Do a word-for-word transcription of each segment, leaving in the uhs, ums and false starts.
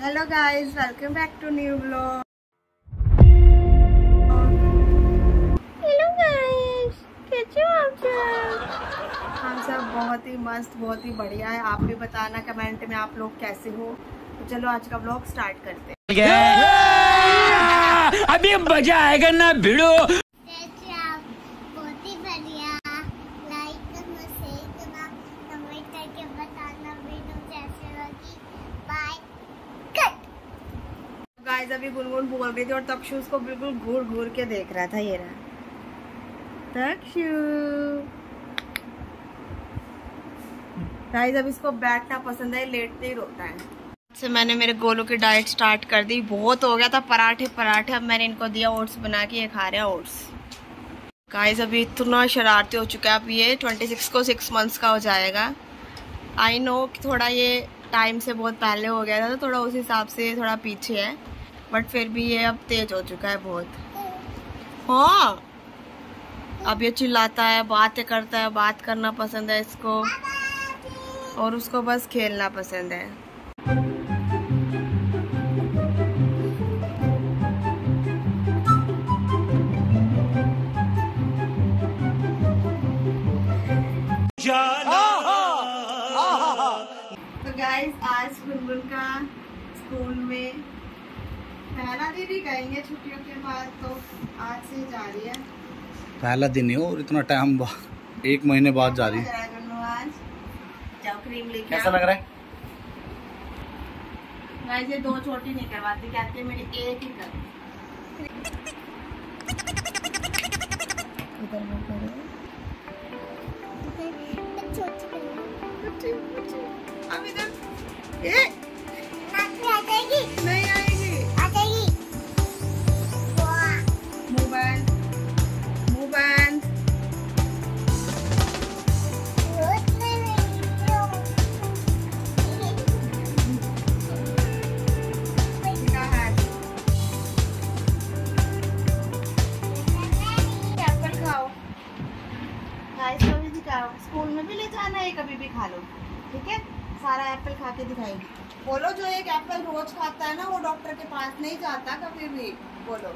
Hello guys, welcome back to new blog. Hello guys, कैसे हो आप सब? हम सब बहुत ही मस्त, बहुत ही बढ़िया है। आप भी बताना कमेंट में आप लोग कैसे हो। तो चलो आज का ब्लॉग स्टार्ट करते हैं। अभी मजा आएगा ना भिड़ो। गाइस अभी गुनगुन बोल रही थी और तक्षु उसको बिल्कुल घूर घूर के देख रहा था। ये रहा तक्षु। गाइस अब इसको बैठना पसंद है, लेटते ही रोता है। से मैंने मेरे गोलू की डाइट स्टार्ट कर दी। बहुत हो गया था पराठे पराठे, अब मैंने इनको दिया ओट्स बना के, ये खा रहे हैं ओट्स। गाइस अभी इतना शरारती हो चुका है। अब ये छब्बीस को सिक्स मंथ्स का हो जाएगा। आई नो कि थोड़ा ये टाइम से बहुत पहले हो गया था, तो थोड़ा उस हिसाब से थोड़ा पीछे है, बट फिर भी ये अब तेज हो चुका है बहुत। हाँ अब ये चिल्लाता है, बातें करता है, बात करना पसंद है इसको, और उसको बस खेलना पसंद है। तो गाइस आज गुनगुन का स्कूल में पहला दिन ही कहेंगे छुट्टियों के बाद, तो आज से जा रही है। पहला दिन ही हो और इतना टाइम बाद, एक महीने बाद जा रही है। आज जाओ क्रीम लेके। कैसा लग रहा है? गाइस ये दो छोटी नहीं करवाती, कहती है मेरी एक ही कर। इधर वो करो। अब इधर ए आ जाएगी, नहीं आएगी, आ जाएगी। मुंह बंद, मुंह बंद। एप्पल खाओ, गाइस कभी दिखाओ, स्कूल में भी ले जाना है, कभी भी खा लो, ठीक है? सारा एप्पल खा के दिखाएगी। बोलो जो एक एप्पल रोज खाता है ना, वो डॉक्टर के पास नहीं जाता कभी भी। बोलो।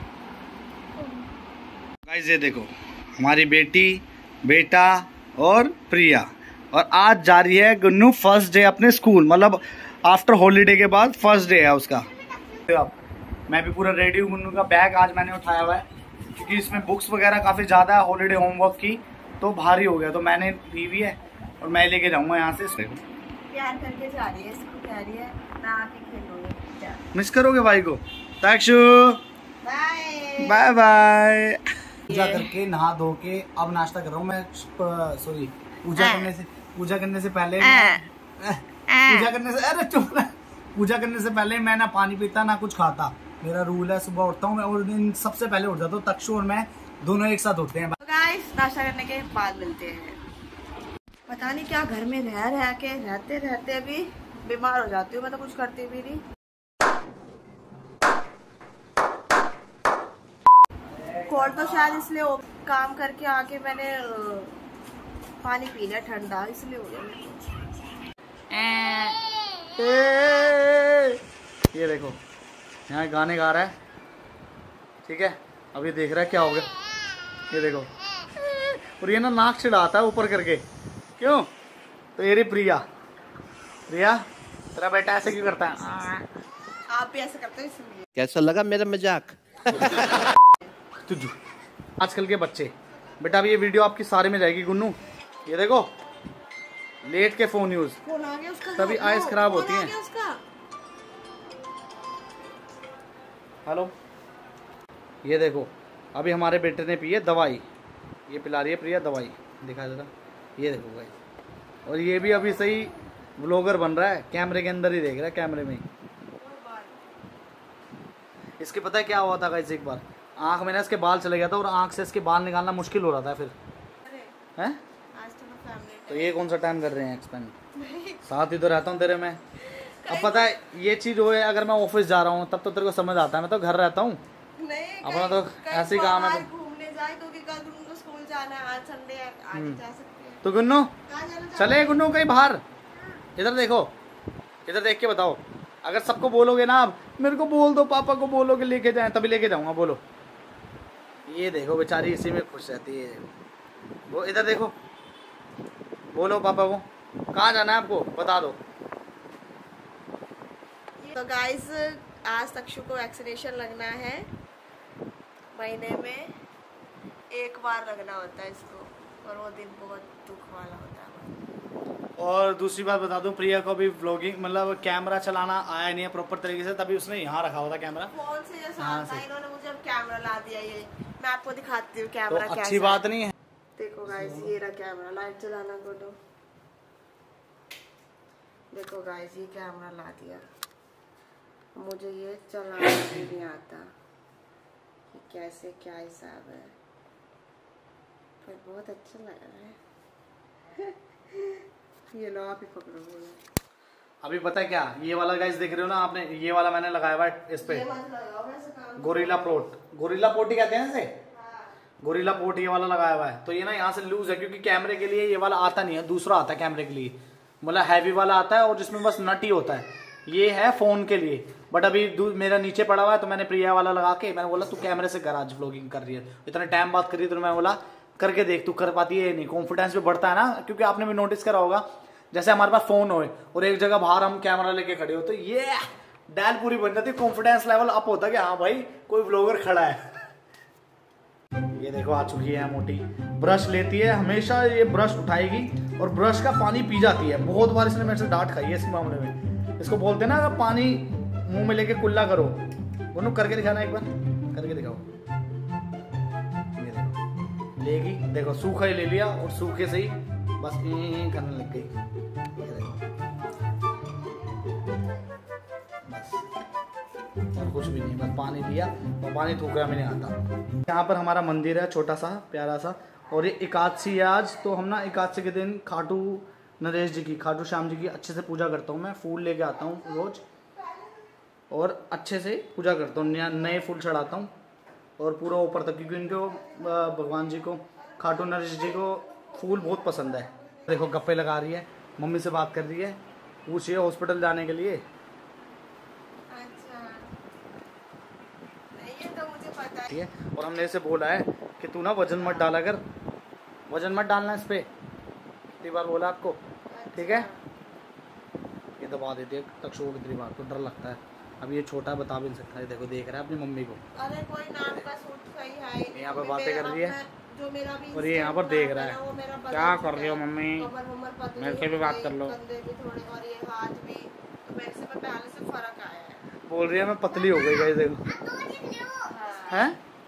गाइस ये देखो, हमारी बेटी, बेटा और प्रिया, और आज जा रही है गुन्नू फर्स्ट डे अपने स्कूल, मतलब आफ्टर हॉलीडे के बाद फर्स्ट डे है उसका। मैं भी पूरा रेडी हूँ। गुन्नू का बैग आज मैंने उठाया हुआ है, क्योंकि इसमें बुक्स वगैरह काफी ज्यादा है हॉलीडे होमवर्क की, तो भारी हो गया, तो मैंने ली हुई है और मैं लेके जाऊंगा यहाँ से। प्यार करके जा रही है, इसको कह रही है मैं आके खेलूंगी। मिस करोगे भाई को? Takshu bye bye bye. Puja करके नहा धो के अब नाश्ता कर रहा हूँ मैं। सॉरी, पूजा करने से पूजा करने से पहले पूजा करने से अरे चुप रह। पूजा करने से पहले मैं ना पानी पीता ना कुछ खाता। मेरा रूल है, सुबह उठता हूँ मैं और दिन सबसे पहले उठ जाता हूँ। तक्षु और मैं दोनों एक साथ उठते हैं। गाइस नाश्ता करने के बाद मिलते हैं। पता नहीं क्या घर में रह रह के रहते रहते भी बीमार हो जाती हूँ मैं, तो कुछ करती भी नहीं। कोल्ड तो शायद इसलिए हो, काम करके आके मैंने पानी पी लिया ठंडा, इसलिए हो गया। ये देखो यहाँ गाने गा रहा है, ठीक है? अभी देख रहा है क्या हो गया। ये देखो, और ये ना नाक चिढ़ाता है ऊपर करके। क्यों? तो ये रही प्रिया। प्रिया तेरा बेटा ऐसे क्यों करता है? आप भी ऐसे करते हो इसलिए। कैसा लगा मेरा मजाक? तुझू आजकल के बच्चे। बेटा अभी ये वीडियो आपकी सारे में जाएगी गुन्नू। ये देखो लेट के फोन यूज, फोन आ गया उसका, तभी आइज खराब होती हैं। हेलो, ये देखो अभी हमारे बेटे ने पी है दवाई, ये पिला रही है प्रिया दवाई। दिखा देता, ये देखो भाई। और ये भी अभी सही व्लॉगर बन रहा है, कैमरे के अंदर ही देख रहा है, कैमरे में। इसके पता है क्या हुआ था गाइस, एक बार आंख में ना इसके बाल चले गया था, और आंख से इसके बाल निकालना मुश्किल हो रहा था फिर। हैं? तो ये कौन सा टाइम कर रहे हैं एक्सपेंड? साथ ही तो रहता हूँ तेरे में। अब पता है ये चीज हो है, अगर मैं ऑफिस जा रहा हूँ तब तो तेरे को समझ आता है, मैं तो घर रहता हूँ अपना, तो ऐसे ही काम है। घूमने जाए क्योंकि कल तुमको स्कूल जाना है, आज संडे है, आज जा सकते हैं। तो गुन्नू चले, गुन्नू कहीं बाहर, इधर देखो, इधर देख के बताओ। अगर सबको बोलोगे ना आप, मेरे को बोल दो, पापा को बोलो कि लेके जाएं, तभी लेके जाऊंगा। बोलो। ये देखो बेचारी इसी में खुश रहती है। वो इधर देखो, बोलो पापा को कहाँ जाना है आपको, बता दो। तो गाइस आज तक्षु को वैक्सीनेशन लगना है, महीने में एक बार लगना होता है इसको, और वो दिन बहुत दुख वाला होता है। और दूसरी बात बता दूं, प्रिया को भी व्लॉगिंग मतलब कैमरा चलाना आया नहीं है प्रॉपर तरीके से, तभी उसने यहाँ रखा हुआ था कैमरा। फोन से जैसा आता है, इन्होंने मुझे अब कैमरा ला दिया। ये मैं आपको दिखाती हूँ कैमरा तो कैसा अच्छी बात नहीं है। देखो गाइस ये रहा कैमरा, लाइट चलाना बोलो। देखो गाइस ये कैमरा ला दिया, मुझे ये चलाना भी नहीं आता कि कैसे क्या हिसाब है, पर बहुत अच्छा लग रहा है। ये लो आप ही पकड़ो। अभी पता है क्या, ये वाला गाइस देख रहे हो ना आपने, ये वाला मैंने लगाया हुआ है इस पे, गोरिल्ला पोर्ट, गोरिल्ला पोर्ट ही कहते हैं इसे, गोरिल्ला पोर्ट ये वाला लगाया हुआ है। तो ये ना यहाँ से लूज है, क्योंकि कैमरे के लिए ये वाला आता नहीं है, दूसरा आता है कैमरे के लिए, मतलब हैवी वाला आता है और जिसमें बस नट ही होता है। ये है फोन के लिए, बट अभी मेरा नीचे पड़ा हुआ है, तो मैंने प्रिया वाला लगा के मैंने बोला तू कैमरे से कर, आज व्लॉगिंग कर रही है, इतना टाइम बात कर रही है, तो मैं बोला करके देख, तू कर पाती है नहीं, कॉन्फिडेंस भी बढ़ता है ना। क्योंकि आपने भी नोटिस करा होगा, जैसे हमारे पास फोन हो और एक जगह बाहर हम कैमरा लेके खड़े हो, तो ये डैल पूरी बन जाती है, कॉन्फिडेंस लेवल अप होता है कि हाँ भाई कोई व्लॉगर खड़ा है। ये देखो आ चुकी है मोटी, ब्रश लेती है हमेशा, ये ब्रश उठाएगी और ब्रश का पानी पी जाती है। बहुत बार इसने मेरे से डांट खाई है इस मामले में। इसको बोलते हैं ना अगर पानी मुंह में लेके कुल्ला करो, दोनों करके दिखाना, एक बार करके दिखाओ। ये देखो लेगी, देखो सूखा ही ले लिया और सूखे से ही बस ये करने लग गई। और कुछ भी नहीं, बस पानी लिया और पानी थूका में नहीं आता। यहाँ पर हमारा मंदिर है छोटा सा प्यारा सा, और ये एकादशी है आज, तो हम ना एकादशी के दिन खाटू नरेश जी की, खाटू श्याम जी की अच्छे से पूजा करता हूँ मैं। फूल लेके आता हूँ रोज और अच्छे से पूजा करता हूँ, नए फूल चढ़ाता हूँ और पूरा ऊपर तक, क्योंकि इनको भगवान जी को, खाटू नरेश जी को फूल बहुत पसंद है। देखो गप्पे लगा रही है, मम्मी से बात कर रही है, पूछिए हॉस्पिटल जाने के लिए। ठीक है, और हमने इसे बोला है कि तू ना वजन मत डाला कर, वजन मत डालना इस पे, कितनी बार बोला आपको, ठीक है। ये दबा देती है तक्षु को कितनी बार, तो डर लगता है। अब ये छोटा बता भी नहीं सकता है, देखो देख रहा है अपनी मम्मी को। अरे कोई नाम का सूट सही है, यहाँ पे बातें कर रही है जो मेरा भी, और ये यहाँ पर देख रहा है। क्या कर रही हो मम्मी, मेरे से भी बात कर लो। और ये हाथ भी, तो मेरे से पहले से फर्क आया है। बोल रही है मैं पतली हो गई गाइस, देखो हैं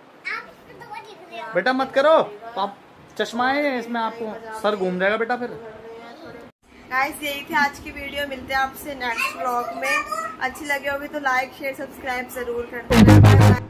बेटा मत करो, पाप चश्मा है इसमें, आपको सर घूम जाएगा बेटा फिर। गाइस यही थी आज की वीडियो, मिलते हैं आपसे नेक्स्ट व्लॉग में। अच्छी लगी होगी तो लाइक शेयर सब्सक्राइब जरूर कर देना।